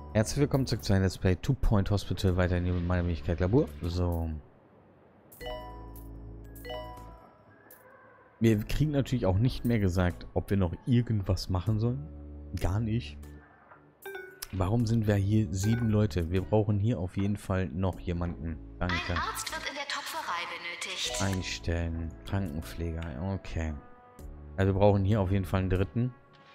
Herzlich willkommen zurück zu einem Let's Play Two Point Hospital, weiterhin hier mit meiner Möglichkeit Labor. So. Wir kriegen natürlich auch nicht mehr gesagt, ob wir noch irgendwas machen sollen. Gar nicht. Warum sind wir hier 7 Leute? Wir brauchen hier auf jeden Fall noch jemanden. Danke. Ein Arzt wird in der Topferei benötigt. Einstellen. Krankenpfleger. Okay. Also wir brauchen hier auf jeden Fall einen dritten.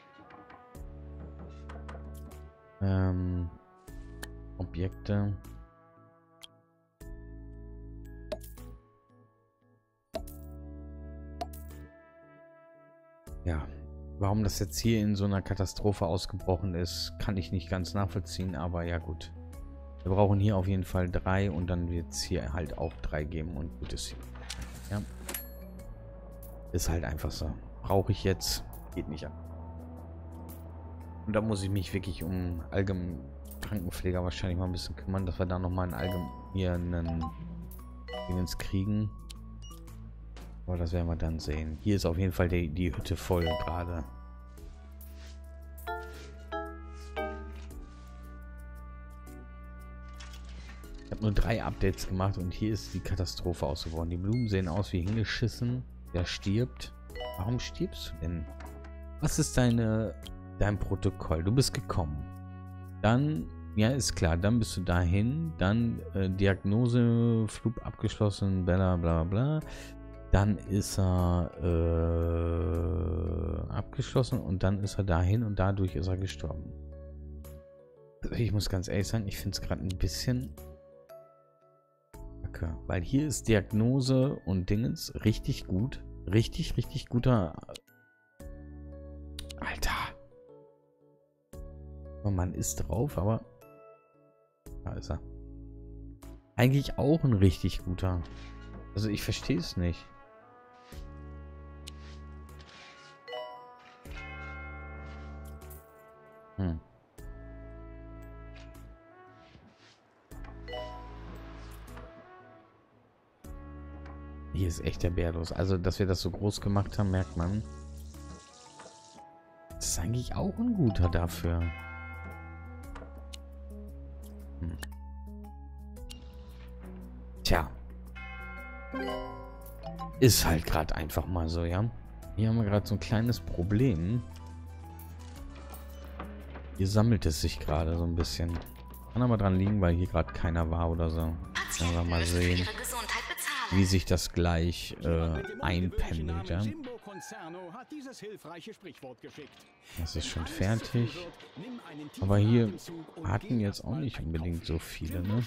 Objekte. Ja, warum das jetzt hier in so einer Katastrophe ausgebrochen ist, kann ich nicht ganz nachvollziehen, aber ja gut. Wir brauchen hier auf jeden Fall 3 und dann wird es hier halt auch 3 geben und gut ist hier. Ja. Ist halt einfach so. Brauche ich jetzt, geht nicht ab. Und da muss ich mich wirklich um allgemein Krankenpfleger wahrscheinlich mal ein bisschen kümmern, dass wir da nochmal einen Dingens kriegen. Aber das werden wir dann sehen. Hier ist auf jeden Fall die Hütte voll gerade. Ich habe nur 3 Updates gemacht und hier ist die Katastrophe ausgebrochen. Die Blumen sehen aus wie hingeschissen. Der stirbt. Warum stirbst du denn? Was ist dein Protokoll? Du bist gekommen. Dann, ja, ist klar, dann bist du dahin. Dann Diagnose, Flug abgeschlossen, bla bla bla. Dann ist er abgeschlossen und dann ist er dahin und dadurch ist er gestorben. Also ich muss ganz ehrlich sagen, ich finde es gerade ein bisschen kacke, weil hier ist Diagnose und Dingens richtig gut. Richtig, richtig guter. Alter. Man ist drauf, aber da ist er. Eigentlich auch ein richtig guter. Also ich verstehe es nicht. Hier ist echt der Bär los. Also, dass wir das so groß gemacht haben, merkt man. Das ist eigentlich auch ein guter dafür. Tja. Ist halt gerade einfach mal so, ja. Hier haben wir gerade so ein kleines Problem. Hier sammelt es sich gerade so ein bisschen. Kann aber dran liegen, weil hier gerade keiner war oder so. Können wir mal sehen, wie sich das gleich einpendelt, ja. Das ist schon fertig. Aber hier hatten jetzt auch nicht unbedingt so viele, ne?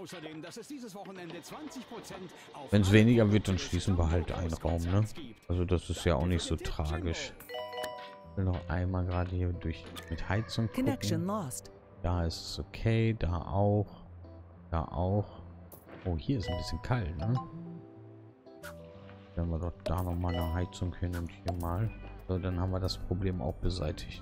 Wenn es weniger wird, dann schließen wir halt einen Raum, ne? Also das ist ja auch nicht so tragisch. Ich will noch einmal gerade hier durch mit Heizung gucken. Da ist es okay, da auch. Da auch. Oh, hier ist ein bisschen kalt, ne? Wenn wir dort da nochmal eine Heizung hin und hier mal. So, dann haben wir das Problem auch beseitigt.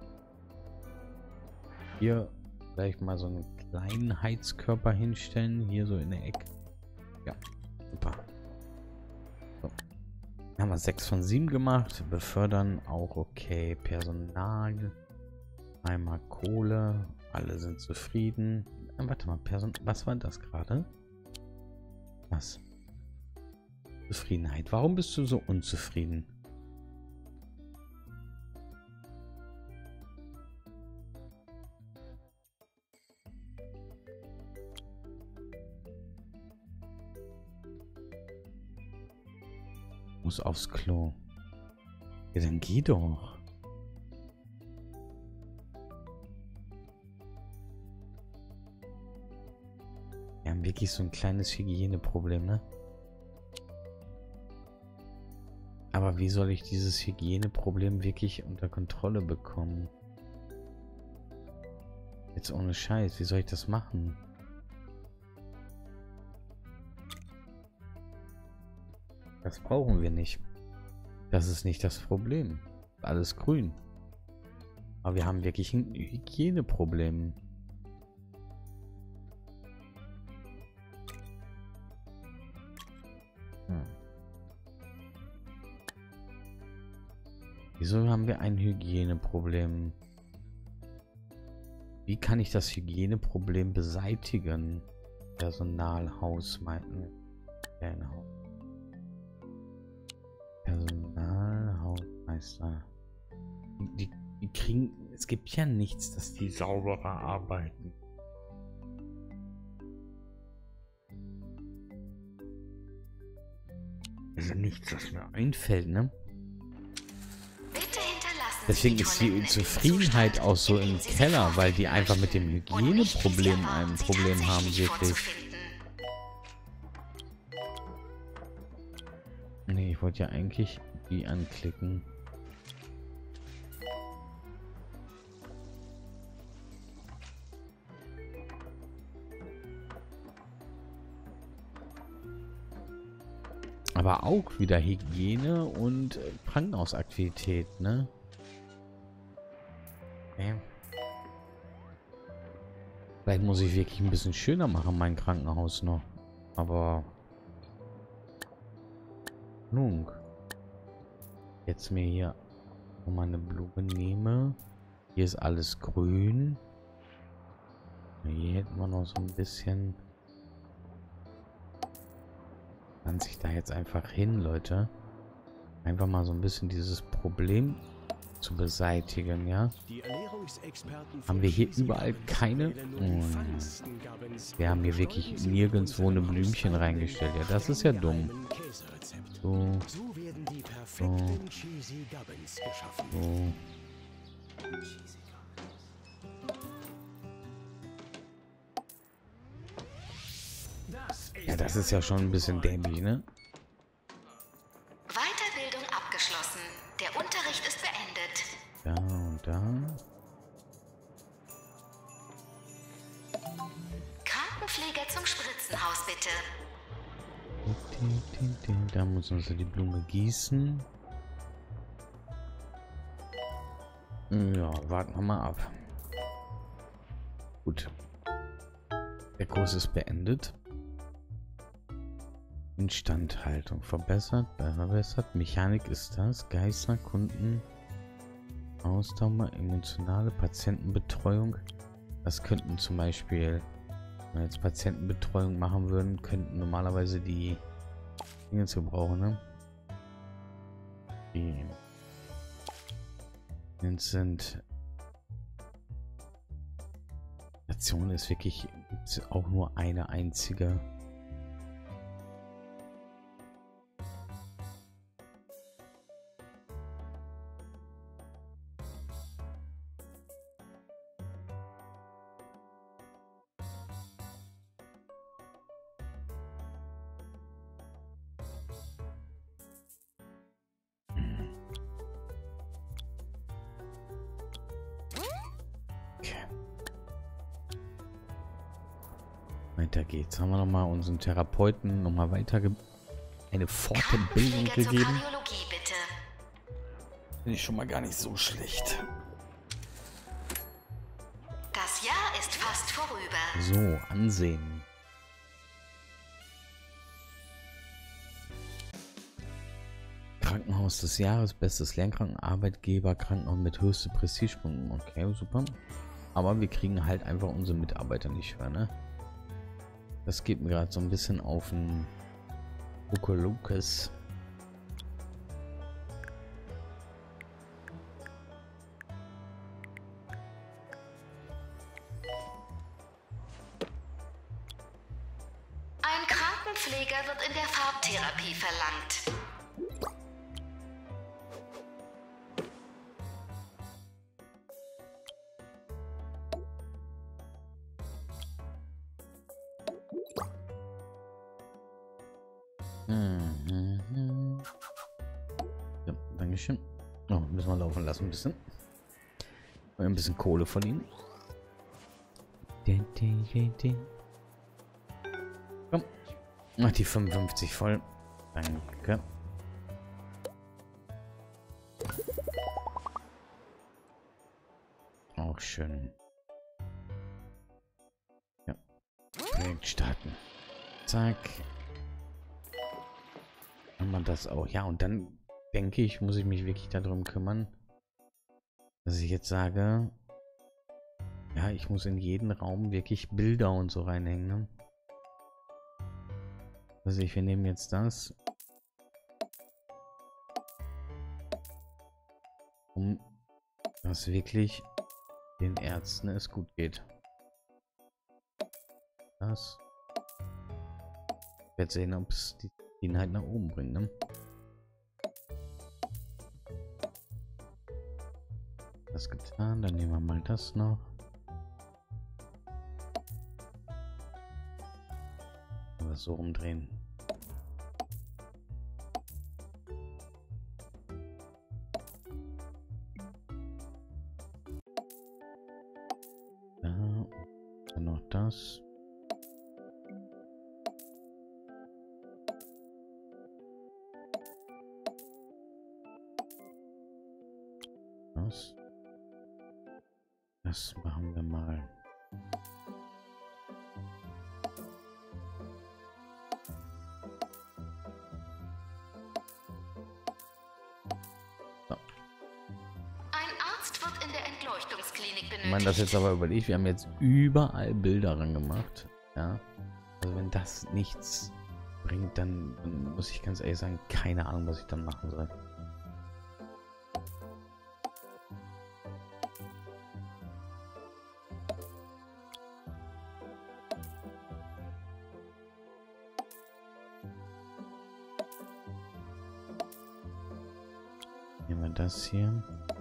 Hier vielleicht mal so einen kleinen Heizkörper hinstellen. Hier so in der Ecke. Ja, super. So. Dann haben wir 6 von 7 gemacht. Befördern auch okay. Personal. Einmal Kohle. Alle sind zufrieden. Warte mal, was war das gerade? Was? Zufriedenheit. Warum bist du so unzufrieden? Muss aufs Klo. Ja, dann geh doch. Wir haben wirklich so ein kleines Hygieneproblem, ne? Aber wie soll ich dieses Hygieneproblem wirklich unter Kontrolle bekommen? Jetzt ohne Scheiß, wie soll ich das machen? Das brauchen wir nicht. Das ist nicht das Problem. Alles grün. Aber wir haben wirklich ein Hygieneproblem. Wieso haben wir ein Hygieneproblem? Wie kann ich das Hygieneproblem beseitigen? Personalhausmeister. Die kriegen... Es gibt ja nichts, dass die sauberer arbeiten. Also nichts, was mir einfällt, ne? Deswegen ist die Zufriedenheit auch so im Keller, weil die einfach mit dem Hygieneproblem ein Problem haben, wirklich. Nee, ich wollte ja eigentlich die anklicken. Aber auch wieder Hygiene und Krankenhausaktivität, ne? Okay. Vielleicht muss ich wirklich ein bisschen schöner machen, mein Krankenhaus noch. Aber... Nun. Jetzt mir hier nochmal eine Blume nehme. Hier ist alles grün. Hier hätten wir noch so ein bisschen... Pflanze ich da jetzt einfach hin, Leute. Einfach mal so ein bisschen dieses Problem zu beseitigen, ja. Haben wir hier überall keine... Wir haben hier wirklich nirgendwo eine Blümchen reingestellt. Ja, das ist ja dumm. So. So. So. Ja, das ist ja schon ein bisschen dämlich, ne? Weiterbildung abgeschlossen. Der Unterricht ist beendet. Da und da. Krankenpfleger zum Spritzenhaus, bitte. Da muss man so die Blume gießen. Ja, warten wir mal ab. Gut. Der Kurs ist beendet. Instandhaltung verbessert, Mechanik ist das, Geister, Kunden, Ausdauer, emotionale Patientenbetreuung. Das könnten zum Beispiel, wenn wir jetzt Patientenbetreuung machen würden, könnten normalerweise die Dinge zu brauchen, ne? Die sind Station ist wirklich auch nur eine einzige. Weiter geht's. Haben wir noch mal unseren Therapeuten noch mal weiter eine Fortbildung gegeben. Finde ich schon mal gar nicht so schlecht. Das Jahr ist fast vorüber. So, Ansehen. Krankenhaus des Jahres, bestes Lernkrankenarbeitgeber, Krankenhaus mit höchste Prestigepunkten. Okay, super. Aber wir kriegen halt einfach unsere Mitarbeiter nicht höher, ne? Das geht mir gerade so ein bisschen auf den Okolokes. Ein Krankenpfleger wird in der Farbtherapie verlangt. Ja, Dankeschön. Oh, müssen wir laufen lassen ein bisschen. Ein bisschen Kohle verdienen. Komm. Mach die 55 voll. Danke. Auch schön. Ja. Projekt starten. Zack. Haben wir das auch. Ja, und dann denke ich, muss ich mich wirklich darum kümmern, dass ich jetzt sage, Ja, ich muss in jeden Raum wirklich Bilder und so reinhängen, ne? Also wir nehmen jetzt das, um dass wirklich den Ärzten es gut geht. Das. Ich werde sehen, ob es die halt nach oben bringt, ne? Das getan, dann nehmen wir mal das noch. Aber so umdrehen. Da, dann noch das. Das machen wir mal. So. Ein Arzt wird in der Entleuchtungsklinik benötigt. Wenn man das jetzt aber überlegt, wir haben jetzt überall Bilder ran gemacht. Ja. Also wenn das nichts bringt, dann muss ich ganz ehrlich sagen, keine Ahnung, was ich dann machen soll. Nehmen wir das hier.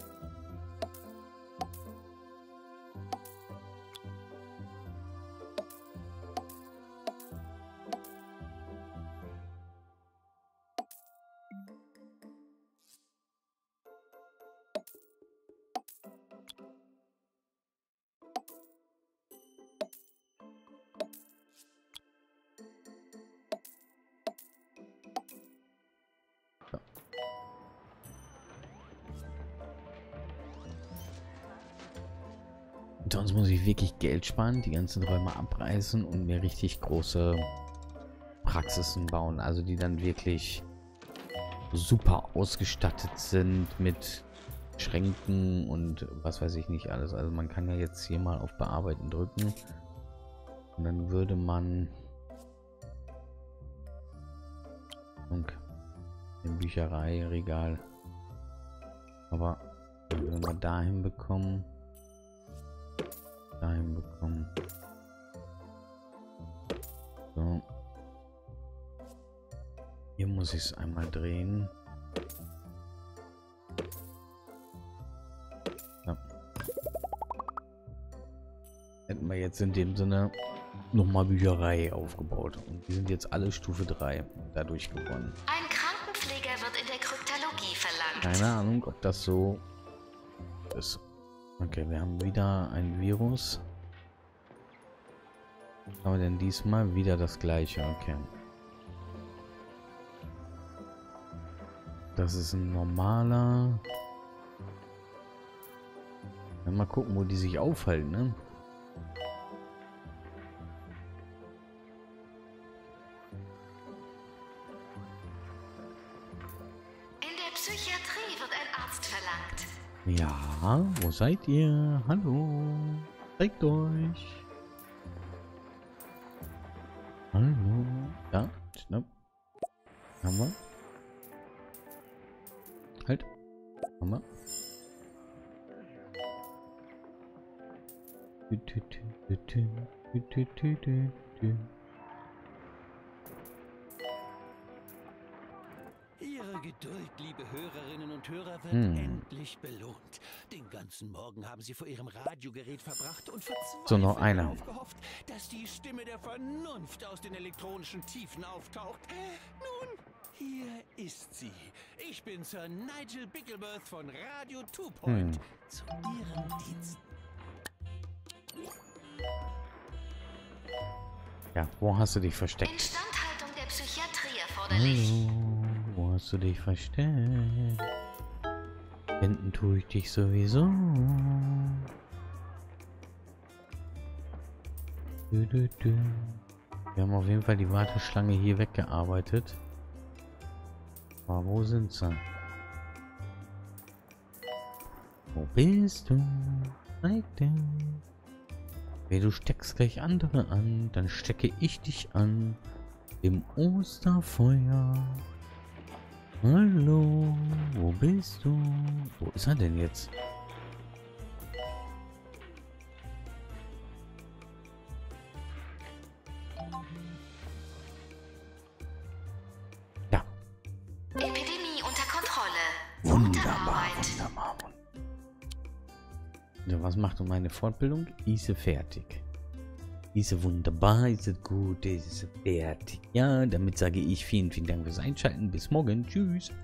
Sonst muss ich wirklich Geld sparen, die ganzen Räume abreißen und mir richtig große Praxisen bauen. Also die dann wirklich super ausgestattet sind mit Schränken und was weiß ich nicht alles. Also man kann ja jetzt hier mal auf Bearbeiten drücken. Und dann würde man im Büchereiregal. Aber wenn wir dahin bekommen. So. Hier muss ich es einmal drehen. Ja. Hätten wir jetzt in dem Sinne nochmal Bücherei aufgebaut. Und die sind jetzt alle Stufe 3 dadurch gewonnen. Ein Krankenpfleger wird in der Kryptologie verlangt. Keine Ahnung, ob das so ist. Okay, wir haben wieder ein Virus. Aber denn diesmal wieder das gleiche. Okay. Das ist ein normaler. Ja, mal gucken, wo die sich aufhalten, ne? In der Psychiatrie wird ein Arzt verlangt. Ja, wo seid ihr? Hallo. Zeigt euch. Hallo. Ja, schnapp. Haben wir. Halt. Haben wir. Ihre Geduld, liebe Hörerinnen und Hörer, wird endlich belohnt. Den ganzen Morgen haben Sie vor Ihrem Radiogerät verbracht und so, noch einer. darauf gehofft, dass die Stimme der Vernunft aus den elektronischen Tiefen auftaucht. Nun, hier ist sie. Ich bin Sir Nigel Bickleworth von Radio 2 Point. Zu Ihren Diensten. Ja, wo hast du dich versteckt? Instandhaltung der Psychiatrie erforderlich. Hallo, wo hast du dich versteckt? Finden tue ich dich sowieso. Wir haben auf jeden Fall die Warteschlange hier weggearbeitet. Aber wo sind sie? Wo bist du? Zeig dich. Okay, du steckst gleich andere an. Dann stecke ich dich an. Im Osterfeuer. Hallo, wo bist du? Wo ist er denn jetzt? Ja. Epidemie unter Kontrolle. Wunderbar, wunderbar. Ja, was macht meine Fortbildung? Ist fertig. Ist wunderbar, ist gut, ist fertig. Ja, damit sage ich vielen, vielen Dank fürs Einschalten. Bis morgen. Tschüss.